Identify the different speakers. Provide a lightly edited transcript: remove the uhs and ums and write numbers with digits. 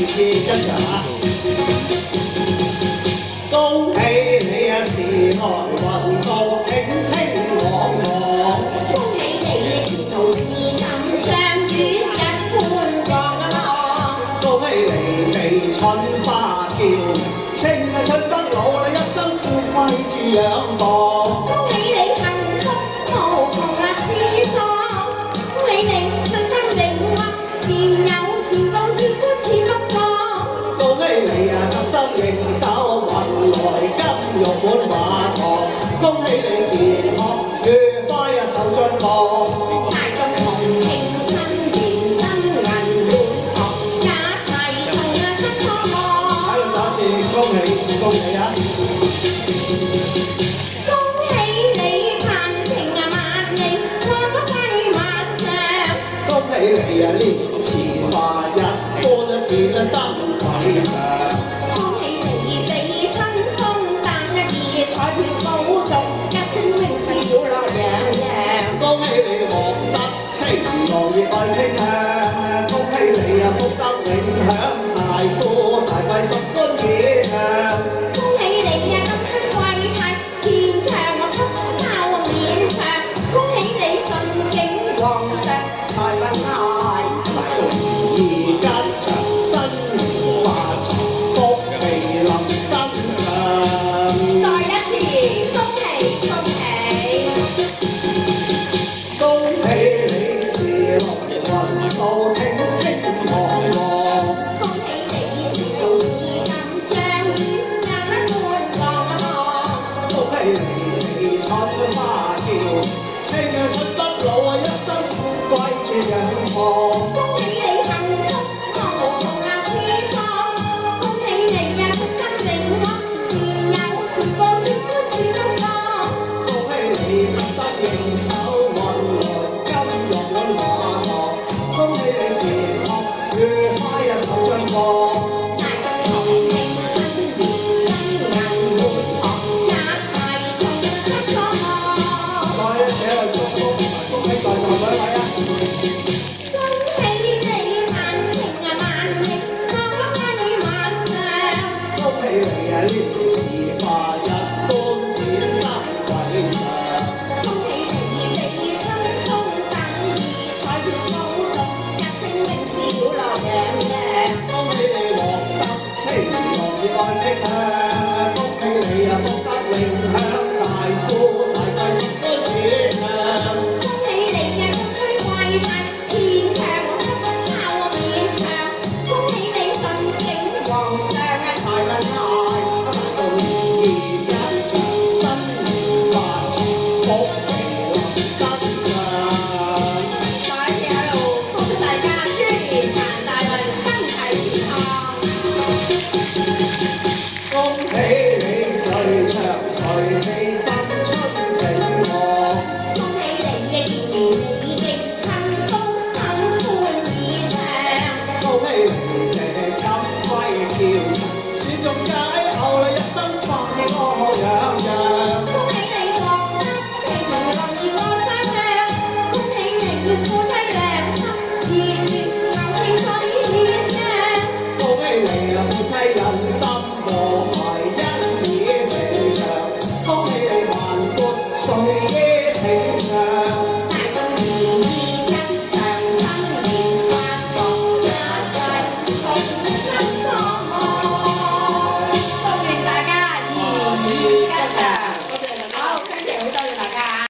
Speaker 1: 一場啊！恭喜你啊，時來運到輕輕朗朗。
Speaker 2: 恭喜你前途是咁像月日般壯朗。
Speaker 1: 恭喜你地春花嬌，青春不老啦，一生富貴住仰望。
Speaker 2: 恭喜你幸福無窮啊自創。恭喜你信心靈活，善有善報天官賜福光。
Speaker 1: 恭喜你啊，得心應手，運來金玉滿華堂。恭喜你健康愉快啊，受進步。
Speaker 2: 大眾同慶新年金銀滿堂，一齊從啊新創望。
Speaker 1: 喺度打字，恭喜恭喜啊！
Speaker 2: 恭喜你盼平啊萬里，愛不揮萬丈。
Speaker 1: 恭喜你啊，年前化一般見得心鬼上。
Speaker 2: 恭喜你地春風淡一二，彩票高中，一聲名笑樂洋洋。
Speaker 1: 恭喜你獲得情郎熱愛傾向，恭喜你啊，福德永享，大富大貴十官以上。
Speaker 2: 恭喜你啊，金香貴泰，健強啊福壽綿長。恭喜你順境旺盛，財運來。
Speaker 1: 大眾如意吉祥，新年發財，福氣臨身上。
Speaker 2: 再一次恭喜恭喜！
Speaker 1: 恭喜你時來運到輕輕朗朗。
Speaker 2: 恭喜你前途是咁像月日般壯朗。
Speaker 1: 恭喜你地春花嬌，青春不老啊，一生富貴住仰望。
Speaker 2: 恭喜你幸福無窮啊自創。恭喜你啊信心靈活，善有善報天官賜福光。
Speaker 1: 恭喜你得心應手，運來金玉滿華堂。恭喜你健康愉快啊，受進步。
Speaker 2: 大眾同慶新年金銀滿堂，一齊從新創望。
Speaker 1: 再一次喺度祝福恭喜在座每一位啊！
Speaker 2: 恭喜你盼情啊萬里，愛不揮萬丈。
Speaker 1: 恭喜你啊，年遲化一般見生鬼上。
Speaker 2: 恭喜你地春風淡二，彩票高中，一聲名笑樂洋洋。
Speaker 1: 恭喜你獲得情郎熱愛傾向，恭喜你啊，福德永享，大富大貴十官以上。
Speaker 2: 恭喜你啊，金區貴泰，健強福壽綿長。恭喜你順境旺盛啊，財運來。
Speaker 1: 大眾如意吉祥，新年發財，福氣臨身上。
Speaker 2: 再一次喺度恭祝大家豬年行大運，身體健康。
Speaker 1: 恭喜你歲長歲氣，新春醒目。
Speaker 2: 恭喜你嘅健年已經幸福手歡意長。
Speaker 1: 恭喜你這金輝飄塵，傳頌解後啦，一生快樂洋洋。
Speaker 2: 恭喜你獲得情郎熱愛相約。恭喜你夫妻良心，熱烈牛氣水天揚。
Speaker 1: 恭喜你啊，夫妻人心和諧，恩義情長。恭喜你萬般歲月情長。
Speaker 2: 大眾如意吉祥，新年發福，一齊同新創望。祝願大家如意吉祥。